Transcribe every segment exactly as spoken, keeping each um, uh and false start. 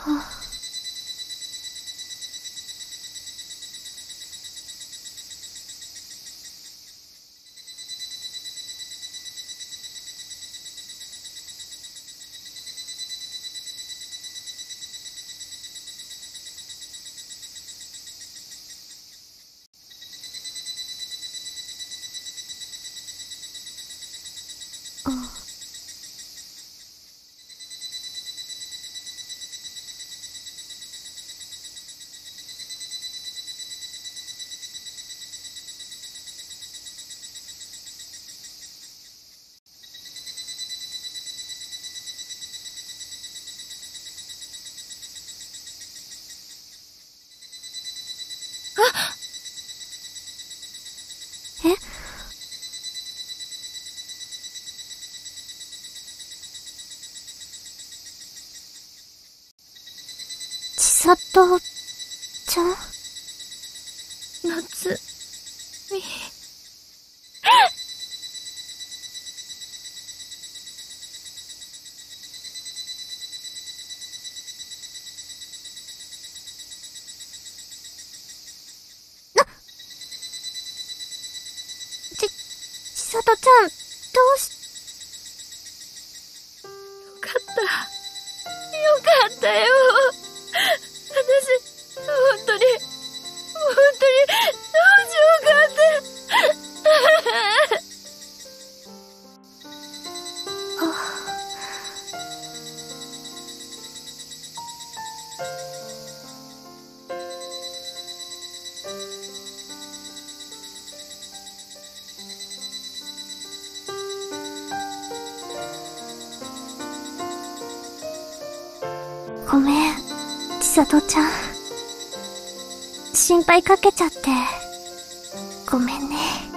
千里ちゃん？ 夏美。 な、ち、千里ちゃん、どうし、 よかった。よかったよ。私、本当に、本当に、どうしようかって。 ごめん、千里ちゃん。心配かけちゃって、ごめんね。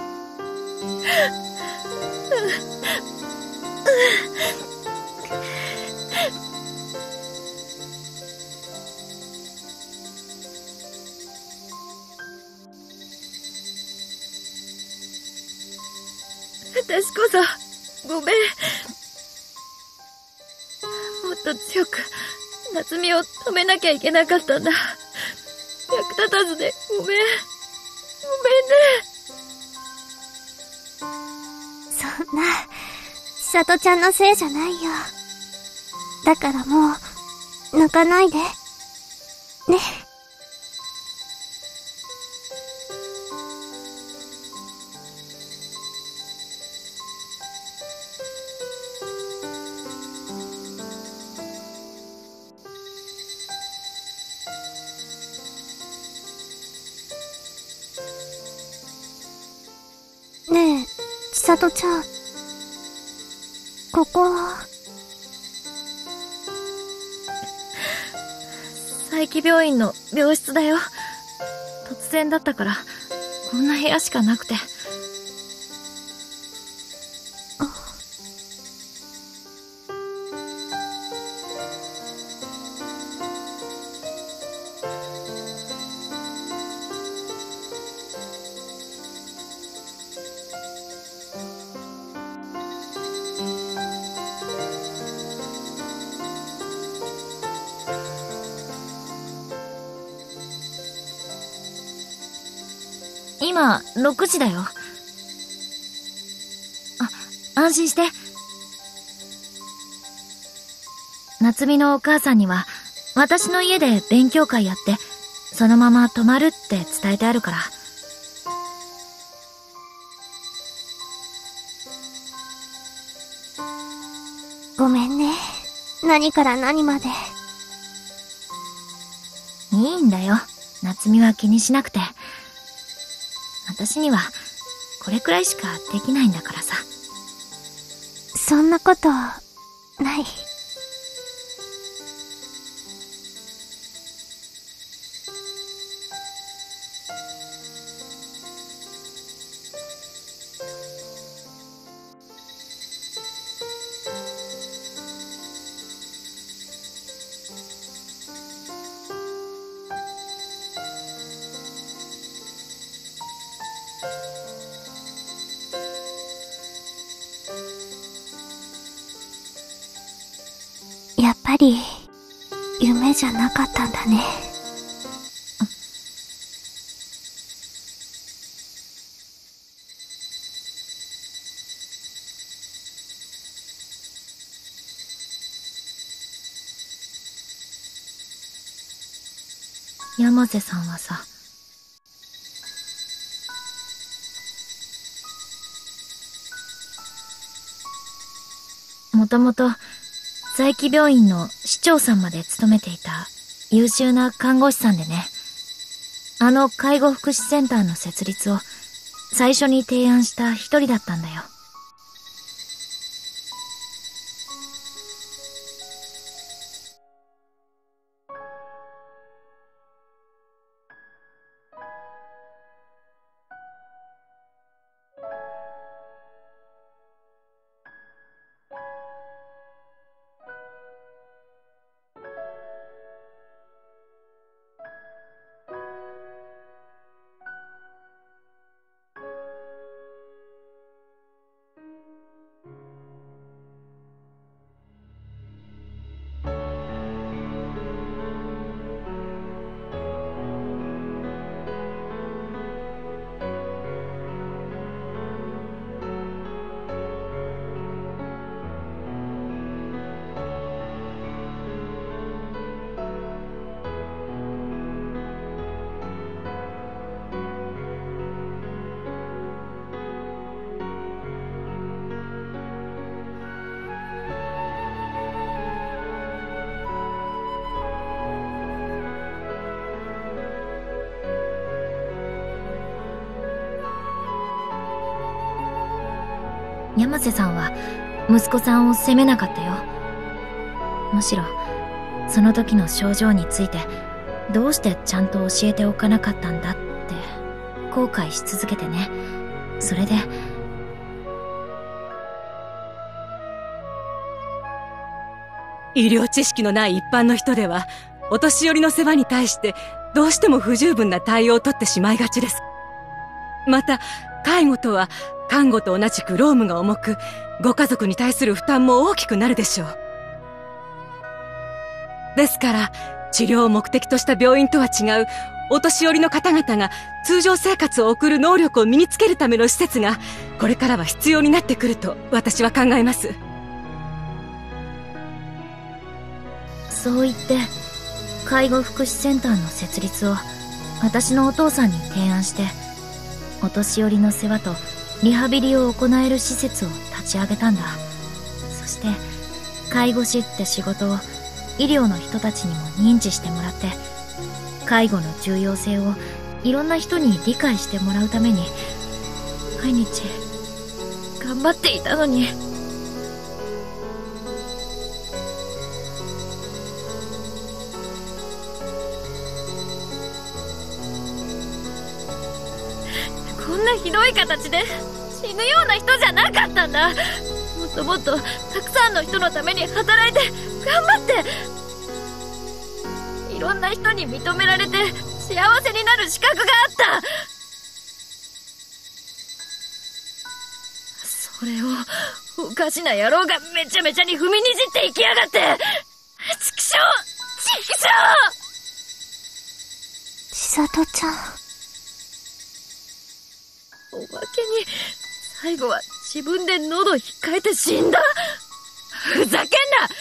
私こそ、ごめん。もっと強く、夏美を止めなきゃいけなかったんだ。役立たずで、ごめん。ごめんね。 そんな、千里ちゃんのせいじゃないよ。だからもう、泣かないで。ね。ねえ、千里ちゃん。ここは？ 佐伯病院の病室だよ。突然だったから、こんな部屋しかなくて。今、ろくじだよ。あ、安心して。夏美のお母さんには、私の家で勉強会やって、そのまま泊まるって伝えてあるから。 ごめんね。何から何まで。 いいんだよ。夏美は気にしなくて。私には、これくらいしかできないんだからさ。 そんなこと、ない。やっぱり、 夢じゃなかったんだね。 山瀬さんはさ、もともと佐伯病院の市長さんまで務めていた優秀な看護師さんでね、あの介護福祉センターの設立を最初に提案した一人だったんだよ。山瀬さんは息子さんを責めなかったよ。むしろその時の症状についてどうしてちゃんと教えておかなかったんだって後悔し続けてね。それで医療知識のない一般の人ではお年寄りの世話に対してどうしても不十分な対応をとってしまいがちです。また介護とは看護と同じく労務が重く、ご家族に対する負担も大きくなるでしょう。ですから治療を目的とした病院とは違うお年寄りの方々が通常生活を送る能力を身につけるための施設がこれからは必要になってくると私は考えます。 そう言って介護福祉センターの設立を私のお父さんに提案して、お年寄りの世話とリハビリを行える施設を立ち上げたんだ。そして介護士って仕事を医療の人たちにも認知してもらって、介護の重要性をいろんな人に理解してもらうために毎日頑張っていたのに。こんなひどい形で死ぬような人じゃなかったんだ。もっともっとたくさんの人のために働いて頑張っていろんな人に認められて幸せになる資格があった。それをおかしな野郎がめちゃめちゃに踏みにじっていきやがって。ちくしょうちくしょう。 千里ちゃん、 おまけに最後は自分で喉引っかえて死んだ。ふざけんな。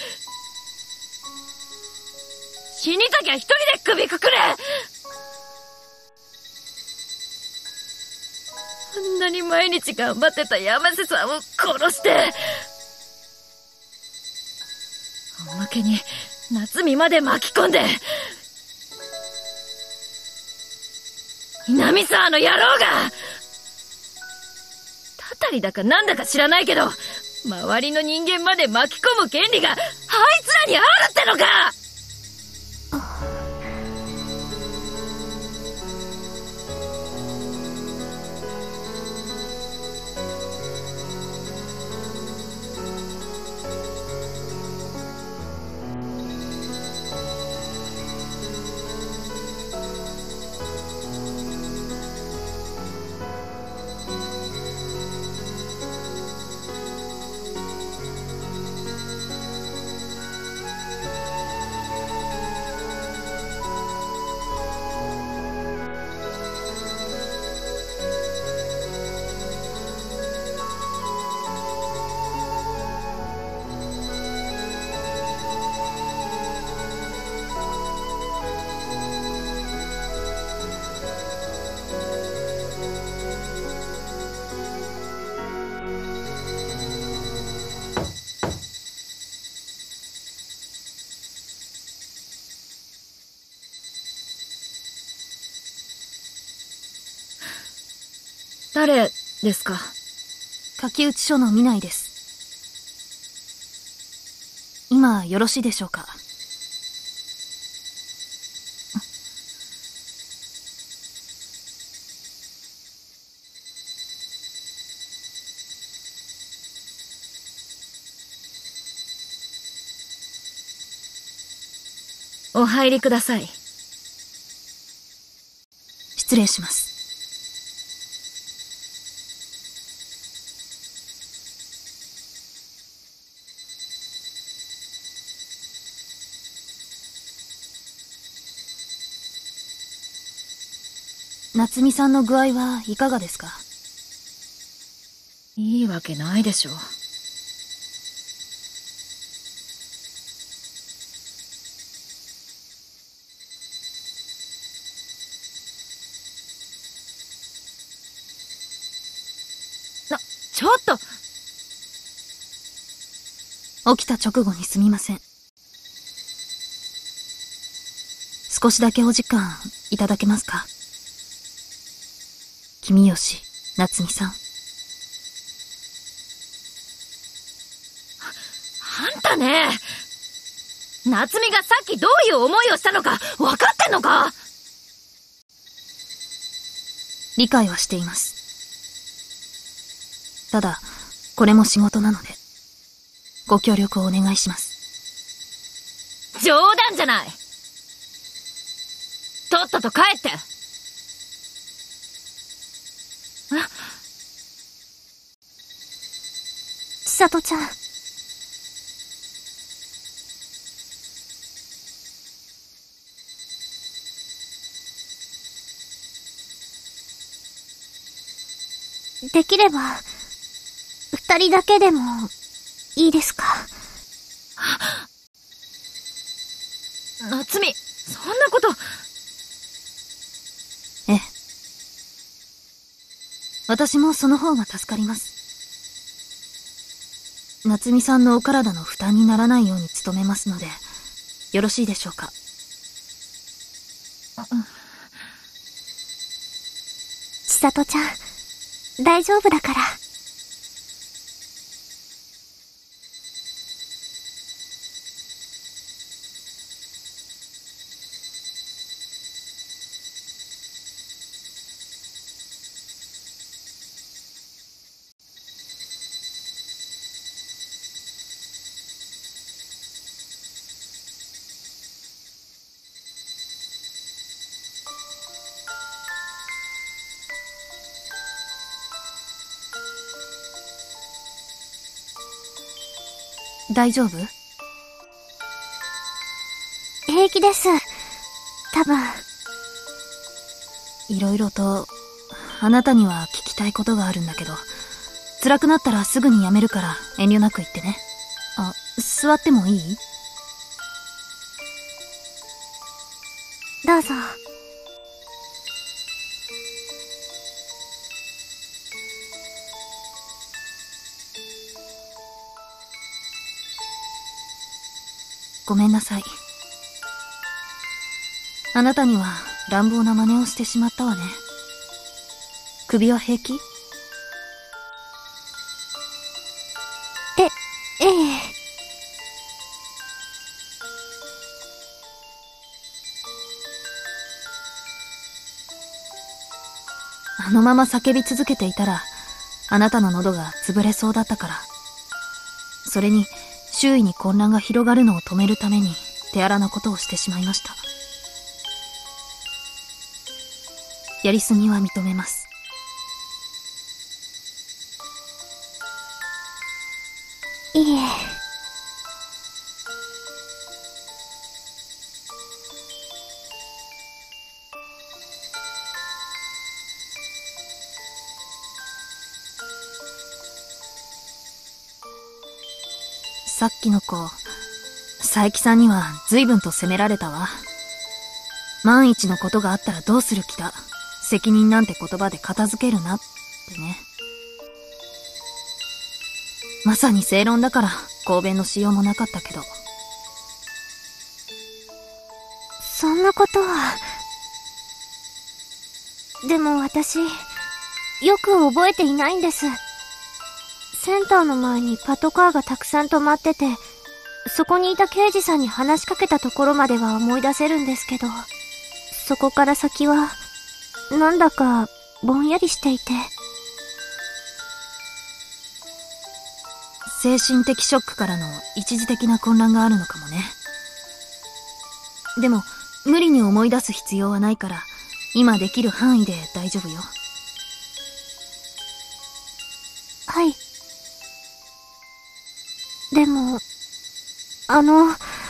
死にたきゃ一人で首くくれ。あんなに毎日頑張ってた山瀬さんを殺して、おまけに夏美まで巻き込んで、南沢の野郎がたたりだかなんだか知らないけど周りの人間まで巻き込む権利があいつらにあるってのか。 誰ですか？ 書き写し書の見ないです。今よろしいでしょうか？ お入りください。 失礼します。夏美さんの具合はいかがですか？ いいわけないでしょ。な、ちょっと！ 起きた直後にすみません。少しだけお時間いただけますか？君吉夏美さん。 あんたね、夏美がさっきどういう思いをしたのか分かってんのか？ 理解はしています。ただ、これも仕事なので、ご協力をお願いします。 冗談じゃない！とっとと帰って！ 千里ちゃん。できれば、二人だけでも、いいですか？ 夏美、そんなこと。 ええ。私もその方が助かります。夏美さんのお体の負担にならないように努めますので、よろしいでしょうか？ 千里ちゃん、大丈夫だから。 大丈夫？ 平気です。多分。 いろいろと、あなたには聞きたいことがあるんだけど、辛くなったらすぐにやめるから遠慮なく言ってね。あ、座ってもいい？ どうぞ。 ごめんなさい。あなたには乱暴な真似をしてしまったわね。首は平気？ え、ええ。 あのまま叫び続けていたら、あなたの喉が潰れそうだったから。それに、周囲に混乱が広がるのを止めるために手荒なことをしてしまいました。やりすぎは認めます。 いえ。 さっきの子、佐伯さんには随分と責められたわ。万一のことがあったらどうする気だ。責任なんて言葉で片付けるなってね。まさに正論だから抗弁のしようもなかったけど。 そんなことは。でも私、 よく覚えていないんです。センターの前にパトカーがたくさん止まってて、そこにいた刑事さんに話しかけたところまでは思い出せるんですけど、そこから先は、なんだかぼんやりしていて。 精神的ショックからの一時的な混乱があるのかもね。でも、無理に思い出す必要はないから、今できる範囲で大丈夫よ。 はい。でも、あの、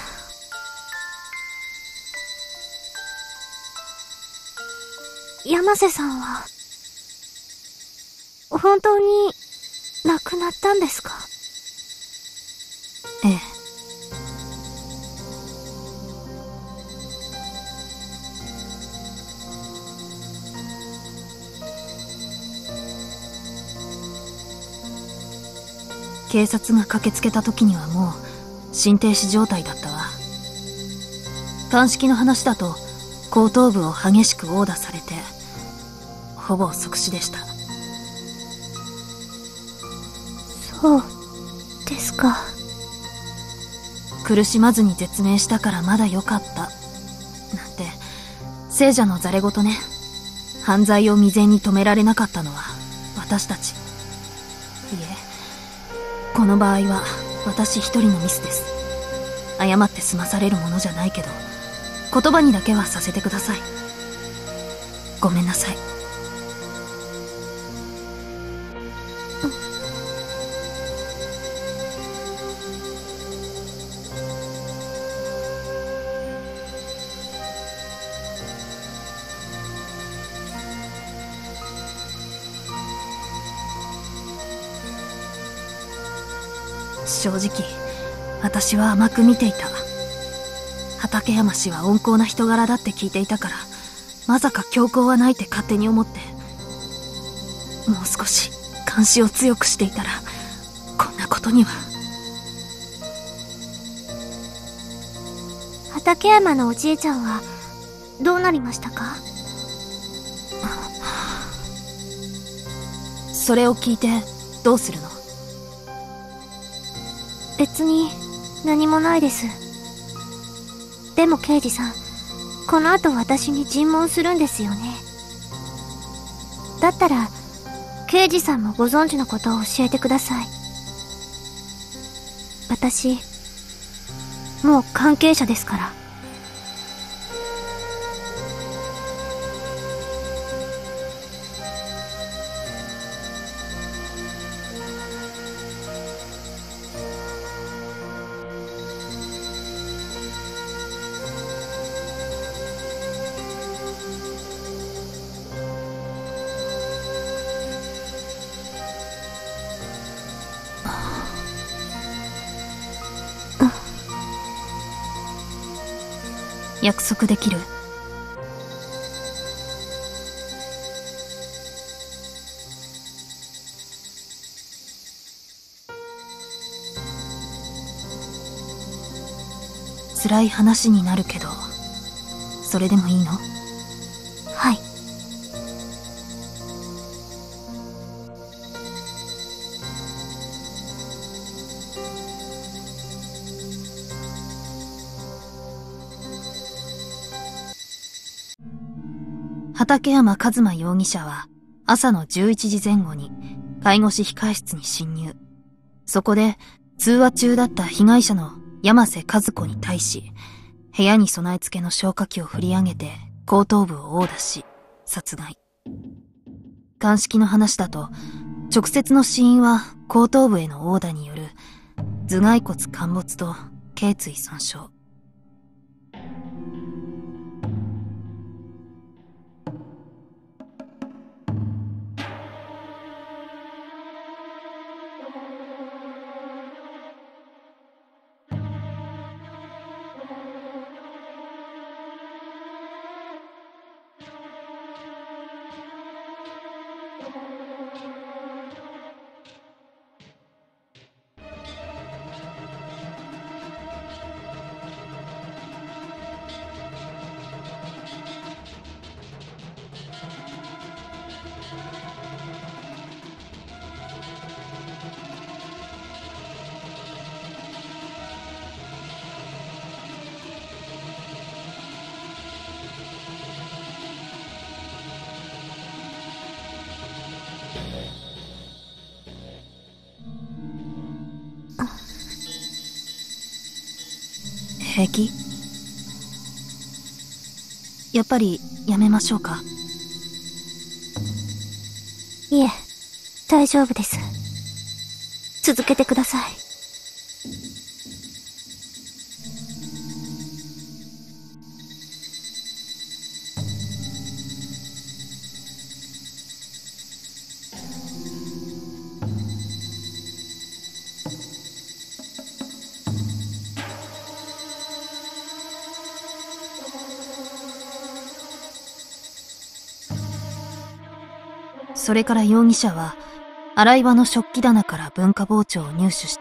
山瀬さんは、本当に亡くなったんですか？ ええ。警察が駆けつけた時にはもう心停止状態だったわ。鑑識の話だと後頭部を激しく殴打されてほぼ即死でした。 そうですか。 苦しまずに絶命したからまだ良かったなんて聖者のざれ言ね。犯罪を未然に止められなかったのは私たち。いえ、この場合は私一人のミスです。謝って済まされるものじゃないけど、言葉にだけはさせてください。ごめんなさい。正直、私は甘く見ていた。畠山氏は温厚な人柄だって聞いていたから、まさか強行はないって勝手に思って。もう少し監視を強くしていたら、こんなことには。 畠山のおじいちゃんは、どうなりましたか？ それを聞いて、どうするの？ 別に何もないです。でも刑事さん、この後私に尋問するんですよね。だったら刑事さんもご存知のことを教えてください。私もう関係者ですから。 約束できる？辛い話になるけど、それでもいいの？ はい。 畠山一馬容疑者は朝のじゅういちじぜん後に介護士控室に侵入。そこで通話中だった被害者の山瀬和子に対し、部屋に備え付けの消火器を振り上げて後頭部を殴打し殺害。鑑識の話だと直接の死因は後頭部への殴打による頭蓋骨陥没と頸椎損傷。 平気？やっぱりやめましょうか？ いえ、大丈夫です。続けてください。 それから容疑者は、洗い場の食器棚から文化包丁を入手して、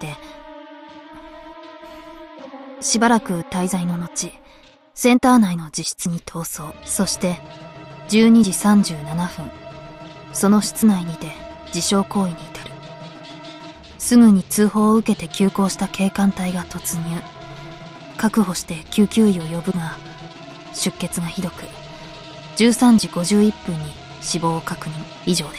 しばらく滞在の後、センター内の自室に逃走。そして、じゅうにじさんじゅうななふん、その室内にて自傷行為に至る。すぐに通報を受けて急行した警官隊が突入。確保して救急医を呼ぶが、出血がひどく、じゅうさんじごじゅういっぷんに死亡を確認。以上です。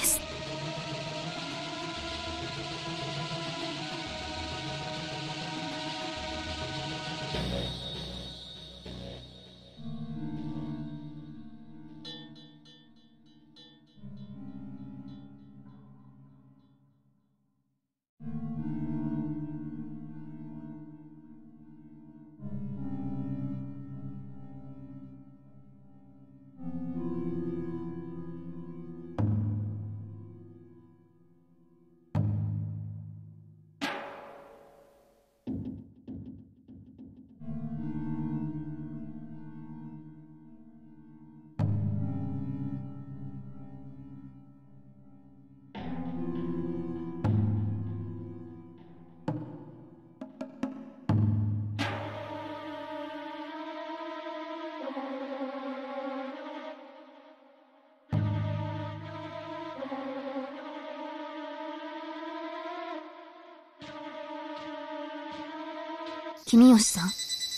君吉さん？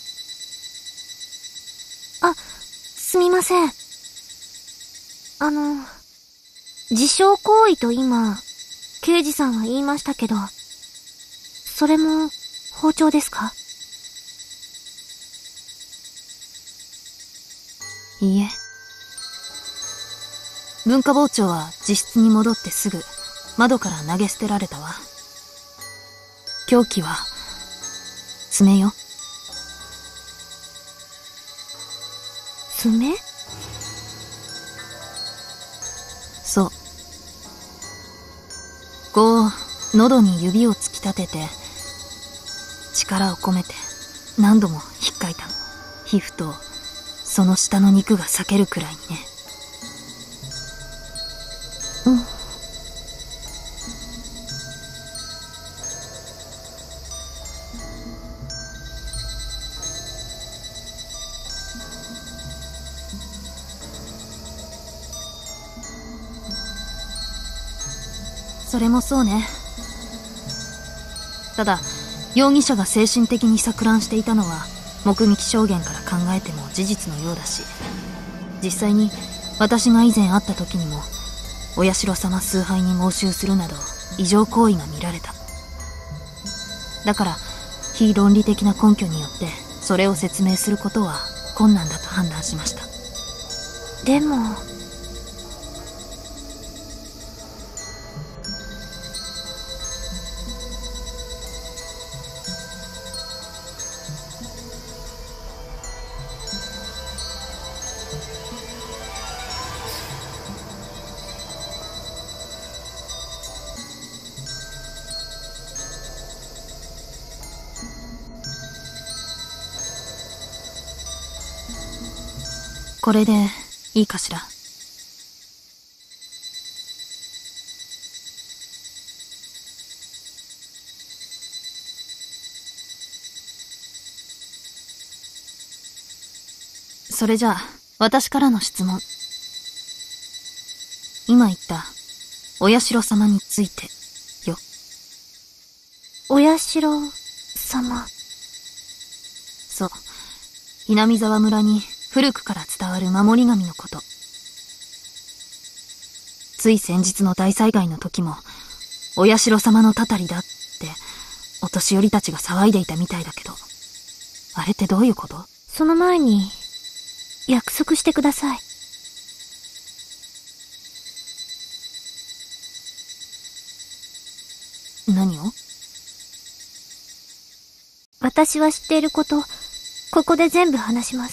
あ、すみません。あの、自傷行為と今、刑事さんは言いましたけど、それも包丁ですか？ いいえ。文化包丁は自室に戻ってすぐ窓から投げ捨てられたわ。凶器は爪よ。 爪？ そう。こう、喉に指を突き立てて、力を込めて何度も引っかいたの。皮膚とその下の肉が裂けるくらいにね。 うん。 それもそうね。ただ、容疑者が精神的に錯乱していたのは、目撃証言から考えても事実のようだし、実際に私が以前会った時にも、お社様崇拝に妄執するなど異常行為が見られた。だから、非論理的な根拠によって、それを説明することは困難だと判断しました。 でも、 これでいいかしら。それじゃあ、私からの質問。今言った、お社様について、よ。 お社様。 そう。南沢村に古くから伝わる守り神のこと。つい先日の大災害の時も、お社様のたたりだって、お年寄りたちが騒いでいたみたいだけど、 あれってどういうこと？ その前に、約束してください。 何を？ 私は知っていること、ここで全部話します。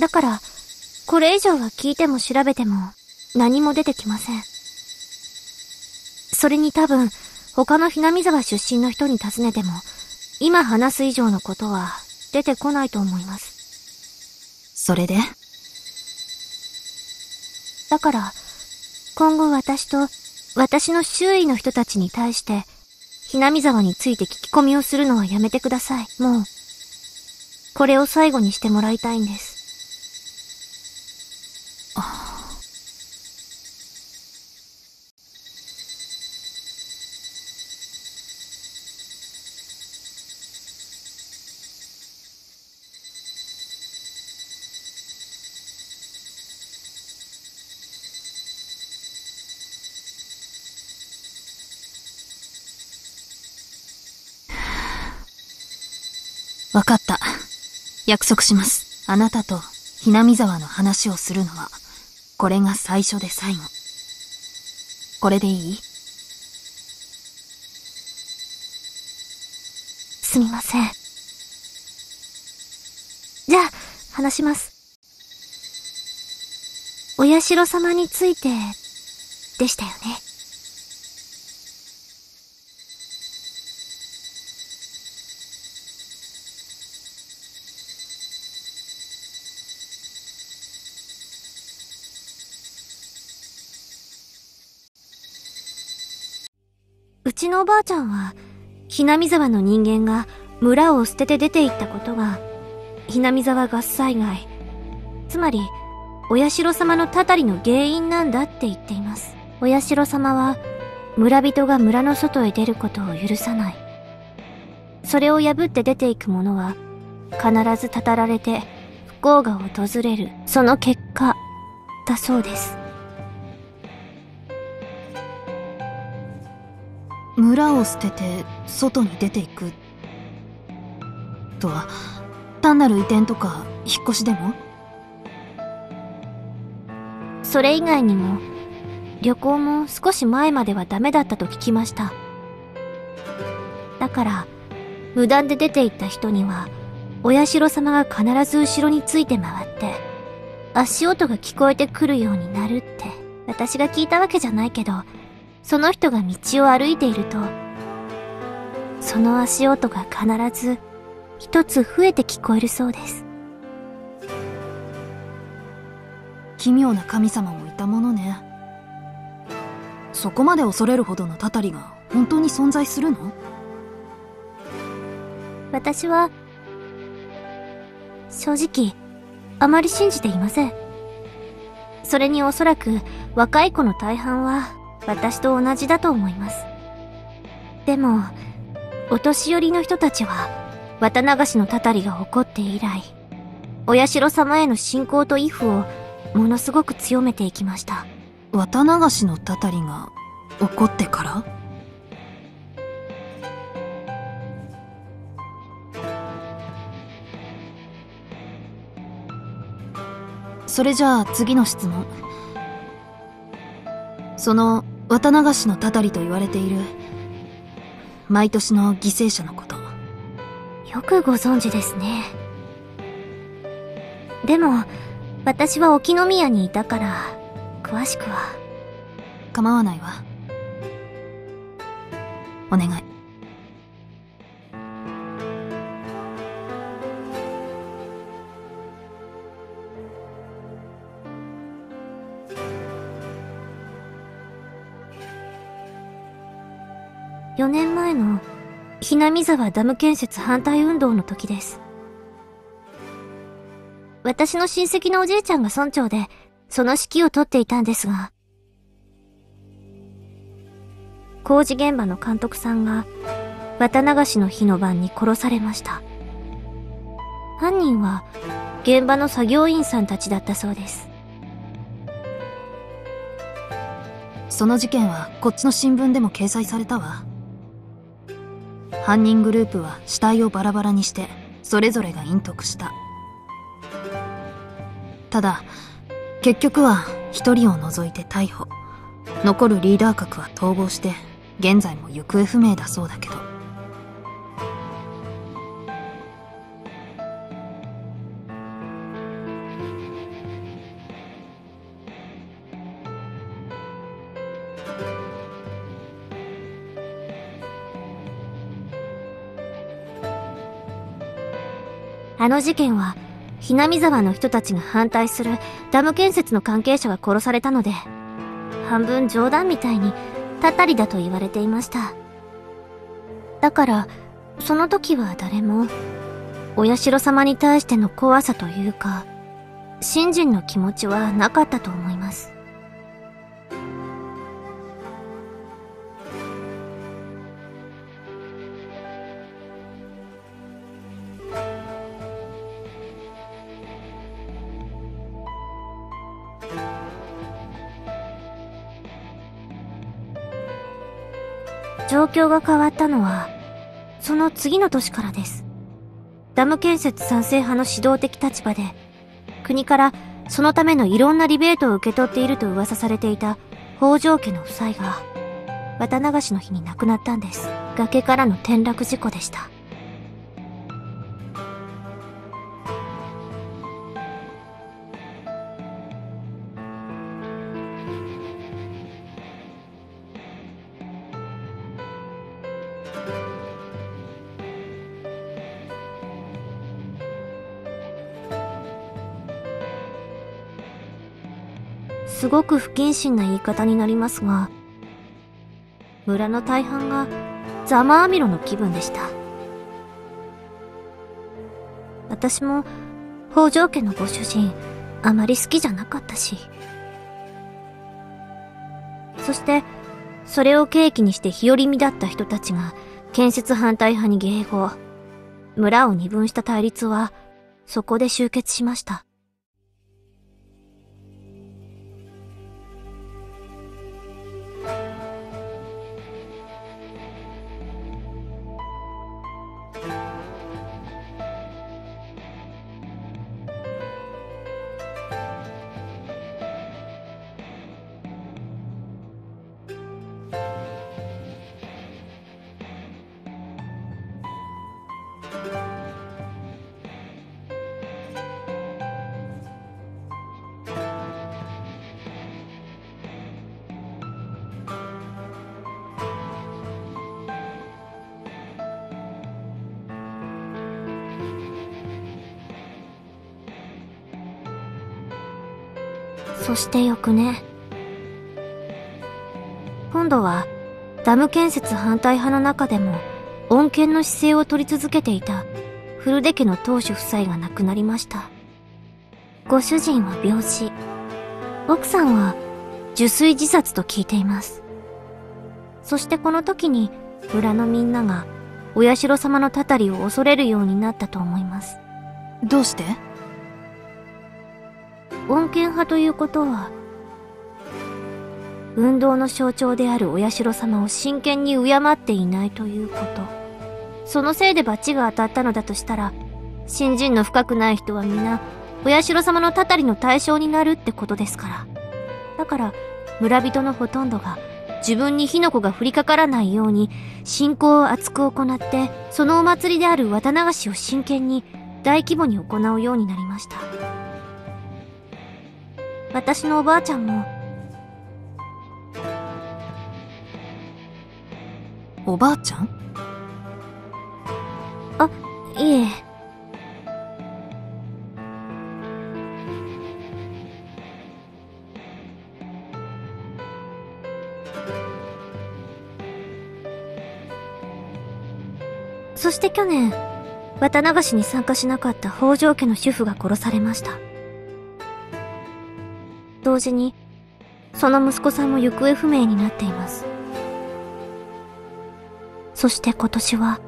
だから、これ以上は聞いても調べても、何も出てきません。それに多分、他のひなみ沢出身の人に尋ねても、今話す以上のことは出てこないと思います。 それで？ だから、今後私と、私の周囲の人たちに対して、ひなみ沢について聞き込みをするのはやめてください。もう、これを最後にしてもらいたいんです。 ああ。わかった。約束します。あなたとひなみ沢の話をするのは、これが最初で最後。これでいい？ すみません。じゃあ、話します。お社様について、でしたよね。うちのおばあちゃんは、ひなみ沢の人間が村を捨てて出て行ったことが、ひなみ沢合災害、つまり、お社様のたたりの原因なんだって言っています。お社様は、村人が村の外へ出ることを許さない。それを破って出ていく者は、必ずたたられて不幸が訪れる、その結果、だそうです。 村を捨てて外に出ていくとは、単なる移転とか引っ越しでも？ それ以外にも、旅行も少し前まではダメだったと聞きました。だから、無断で出て行った人には、お社様が必ず後ろについて回って、足音が聞こえてくるようになるって、私が聞いたわけじゃないけど、その人が道を歩いていると、その足音が必ず一つ増えて聞こえるそうです。 奇妙な神様もいたものね。そこまで恐れるほどのたたりが本当に存在するの？ 私は、正直、あまり信じていません。それにおそらく若い子の大半は、私と同じだと思います。でも、お年寄りの人たちは、綿流しのたたりが起こって以来、お社様への信仰と畏怖をものすごく強めていきました。 綿流しのたたりが起こってから？それじゃあ次の質問。その綿流しのたたりと言われている毎年の犠牲者のこと。 よくご存知ですね。でも、私は沖宮にいたから、詳しくは。 構わないわ。お願い。 よねんまえのひなみ沢ダム建設反対運動の時です。私の親戚のおじいちゃんが村長で、その指揮を執っていたんですが、工事現場の監督さんが、綿流しの日の晩に殺されました。犯人は、現場の作業員さんたちだったそうです。 その事件はこっちの新聞でも掲載されたわ。犯人グループは死体をバラバラにしてそれぞれが隠匿した。ただ、結局は一人を除いて逮捕。残るリーダー格は逃亡して、現在も行方不明だそうだけど。 あの事件は、ひなみ沢の人たちが反対するダム建設の関係者が殺されたので、半分冗談みたいにたたりだと言われていました。だから、その時は誰も、お社様に対しての怖さというか、信心の気持ちはなかったと思います。状況が変わったのは、その次の年からです。ダム建設賛成派の指導的立場で、国からそのためのいろんなリベートを受け取っていると噂されていた北条家の夫妻が、綿流しの日に亡くなったんです。崖からの転落事故でした。すごく不謹慎な言い方になりますが、村の大半がざまあみろの気分でした。私も北条家のご主人あまり好きじゃなかったし、そしてそれを契機にして日和見だった人たちが建設反対派に迎合、村を二分した対立はそこで終結しました。そして翌年、今度はダム建設反対派の中でも穏健の姿勢を取り続けていた古出家の当主夫妻が亡くなりました。ご主人は病死、奥さんは受水自殺と聞いています。そしてこの時に村のみんながお社様のたたりを恐れるようになったと思います。 どうして？ 穏健派ということは、運動の象徴であるお社様を真剣に敬っていないということ。そのせいで罰が当たったのだとしたら、信心の深くない人は皆、お社様のたたりの対象になるってことですから。だから、村人のほとんどが、自分に火の粉が降りかからないように、信仰を厚く行って、そのお祭りである綿流しを真剣に、大規模に行うようになりました。私のおばあちゃんも、 おばあちゃん？ あ、いえ。そして去年、綿流しに参加しなかった北条家の主婦が殺されました。同時に、その息子さんも行方不明になっています。そして今年は、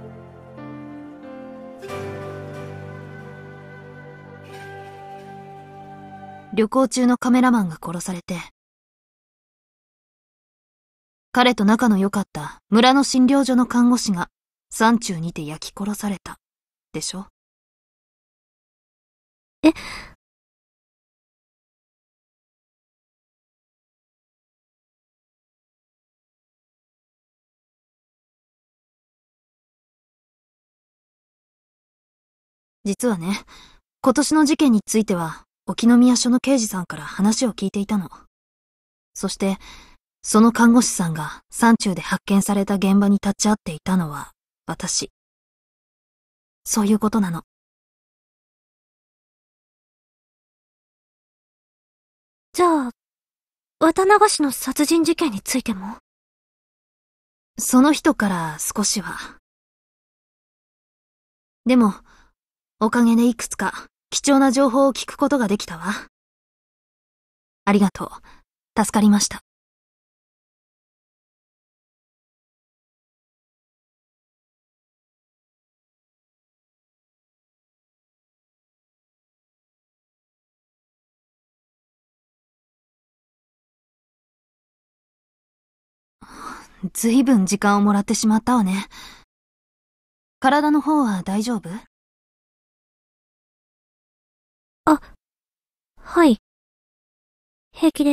旅行中のカメラマンが殺されて、彼と仲の良かった村の診療所の看護師が山中にて焼き殺された。でしょ？ え、 実はね、今年の事件については、沖宮署の刑事さんから話を聞いていたの。そして、その看護師さんが山中で発見された現場に立ち会っていたのは、私。そういうことなの。 じゃあ、綿流しの殺人事件についても？ その人から少しは。でも、おかげでいくつか貴重な情報を聞くことができたわ。ありがとう。助かりました。ずいぶん時間をもらってしまったわね。体の方は大丈夫？ あ、はい。平気です。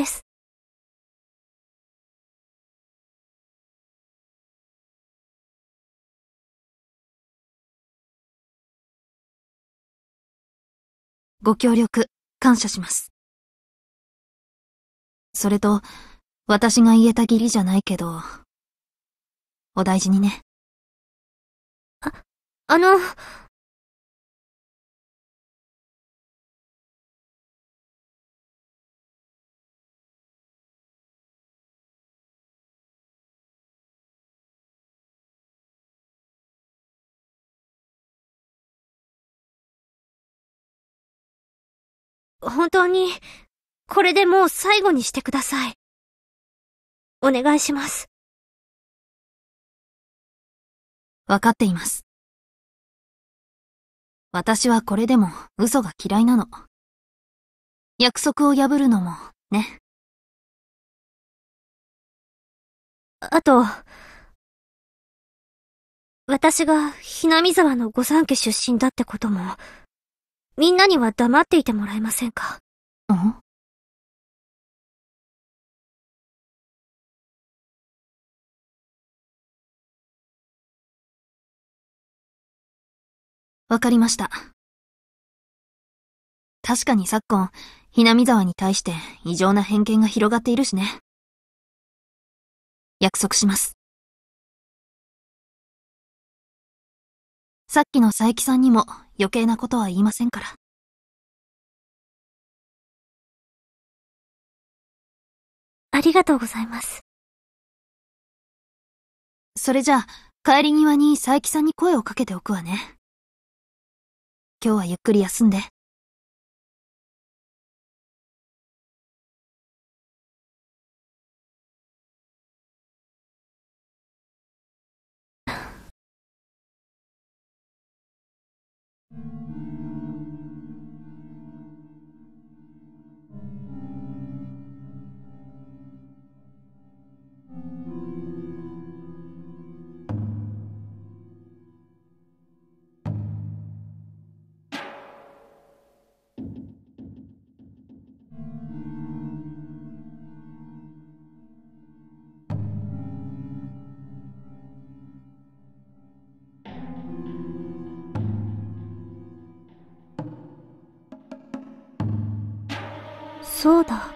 ご協力、感謝します。それと、私が言えた義理じゃないけど、お大事にね。 あ、あの、本当に、これでもう最後にしてください。お願いします。 わかっています。私はこれでも嘘が嫌いなの。約束を破るのも、ね。 あと、私がひなみ沢の御三家出身だってことも、みんなには黙っていてもらえませんか？ ん？わかりました。確かに昨今、ひなみ沢に対して異常な偏見が広がっているしね。約束します。さっきの佐伯さんにも余計なことは言いませんから。 ありがとうございます。 それじゃあ、帰り際に佐伯さんに声をかけておくわね。今日はゆっくり休んで。 そうだ。